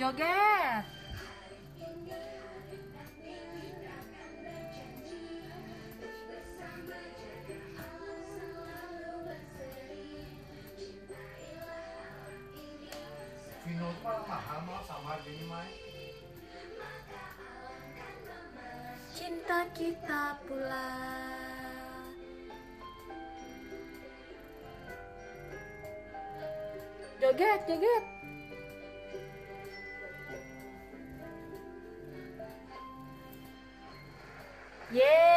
joget. Vino itu malah mahal, malah sama harganya Mai. Cinta kita pulang. Joget, joget. Yeay.